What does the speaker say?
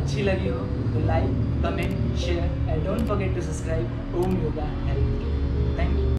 अच्छी लगी हो तो like, comment, share and don't forget to subscribe Om yoga